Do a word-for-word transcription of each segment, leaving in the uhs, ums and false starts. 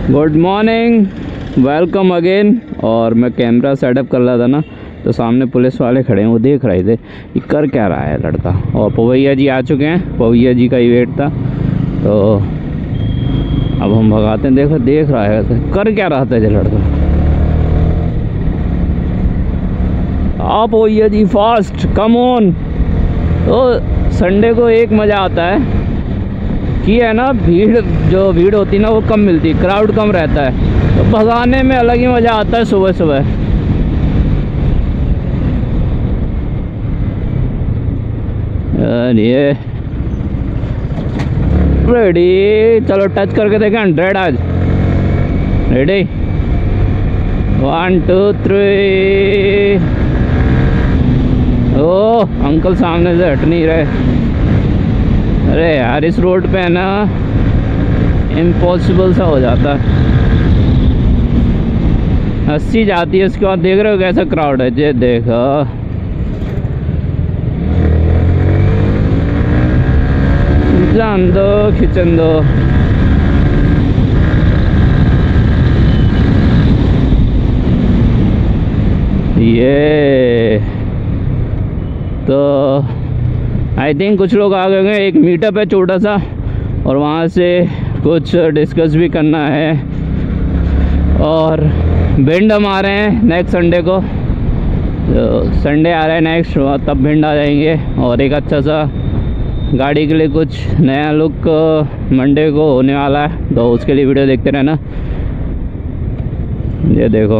Good morning, welcome again. और मैं camera setup कर रहा था ना, तो सामने पुलिस वाले खड़े हैं, वो देख रहे थे कि कर क्या रहा है लड़का। और पवैया जी आ चुके हैं, पवैया जी का ही वेट था, तो अब हम भगाते हैं। देखो देख रहा है कर क्या रहा था ये लड़का। आप Pavaiya ji fast come on. तो संडे को एक मज़ा आता है कि है ना, भीड़ जो भीड़ होती है ना वो कम मिलती है, क्राउड कम रहता है, तो भगाने में अलग ही मज़ा आता है सुबह सुबह। ये रेडी, चलो टच करके देखें हंड्रेड आज। Ready, one two three. ओ अंकल सामने से हट नहीं रहे। अरे यार इस रोड पे है ना इम्पॉसिबल सा हो जाता है। अस्सी जाती है, उसके बाद देख रहे हो कैसा क्राउड है। ये देखो जान दो खिंचन दो। ये तो आई थिंक कुछ लोग आ गए होंगे। एक मीटअप है छोटा सा, और वहाँ से कुछ डिस्कस भी करना है। और भिंड हम आ रहे हैं नेक्स्ट संडे को, तो संडे आ रहा है नेक्स्ट, तब भिंड आ जाएंगे। और एक अच्छा सा गाड़ी के लिए कुछ नया लुक मंडे को होने वाला है, तो उसके लिए वीडियो देखते रहना। ये देखो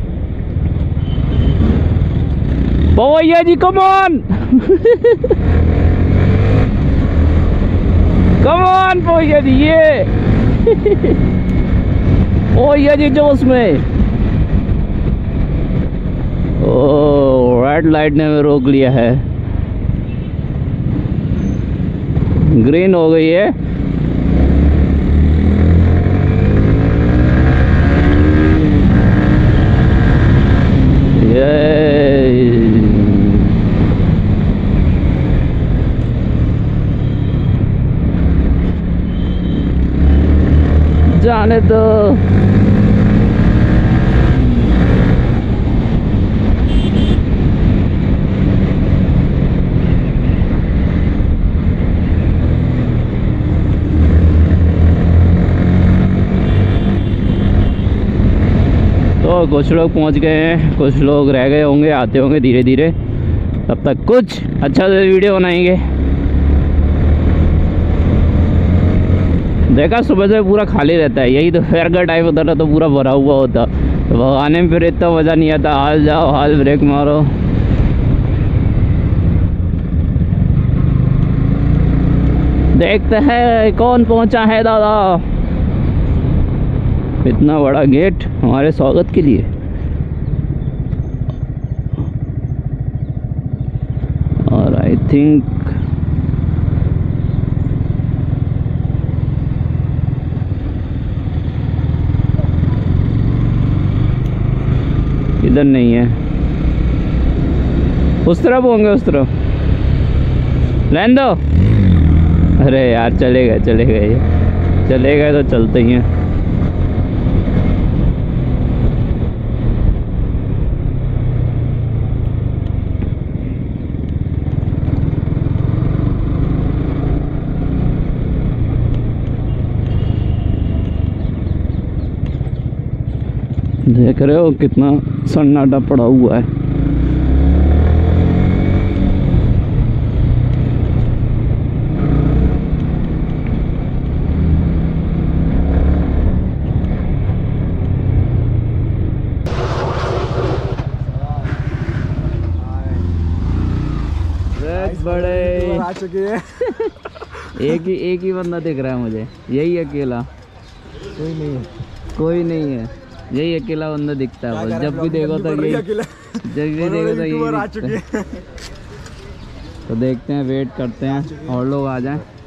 Pavaiya ji come on. Come on Pavaiya ji, ये पवैया जी जो उसमें। ओ रेड लाइट ने हमें रोक लिया है, ग्रीन हो गई है। ये जाने दो। तो कुछ लोग पहुंच गए हैं, कुछ लोग रह गए होंगे, आते होंगे धीरे धीरे। तब तक कुछ अच्छा सा वीडियो बनाएंगे। देखा सुबह से पूरा खाली रहता है, यही तो फेयर का टाइम होता था तो पूरा भरा हुआ होता, तो भगाने में फिर इतना मज़ा नहीं आता। हाल जाओ हाल ब्रेक मारो। देखते हैं कौन पहुंचा है दादा। इतना बड़ा गेट हमारे स्वागत के लिए। और आई थिंक इधर नहीं है, उस तरफ होंगे, उस तरफ रहने दो। अरे यार चले गए चले गए चले गए तो चलते ही हैं। देख रहे हो कितना सन्नाटा पड़ा हुआ है। बड़े आ चुके हैं। एक ही एक ही बंदा दिख रहा है मुझे, यही अकेला। कोई नहीं है, कोई नहीं है, यही अकेला बंदा दिखता है बस। जब भी देखो तो यही, जब भी देखो तो यही। तो देखते हैं, वेट करते हैं और लोग आ जाएं।